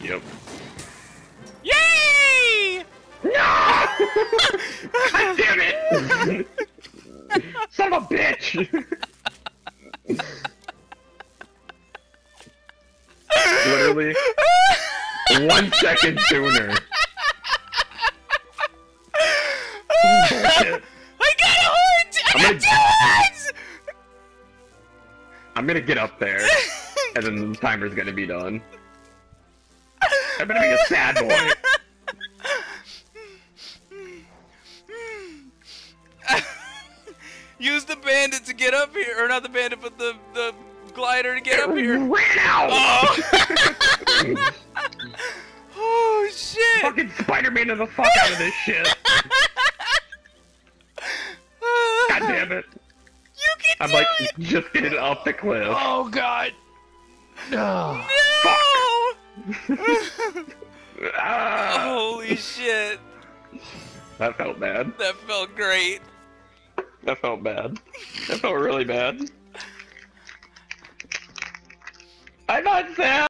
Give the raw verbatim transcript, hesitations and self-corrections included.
Yep. Yay! No! God damn it! Son of a bitch! Literally, one second sooner. Bullshit. I got a horn! I I'm got gonna- two horns! I'm gonna get up there, and then the timer's gonna be done. I'm gonna be a sad boy. Use the bandit to get up here, or not the bandit, but the the glider to get up here. Ran out! Oh! Oh shit! Fucking Spider-Man the fuck out of this shit. God damn it. You can I'm do like, it! just getting up the cliff. Oh god! No! No! Ah, Holy shit! that felt bad. That felt great. That felt bad. That felt really bad. I'm not sad.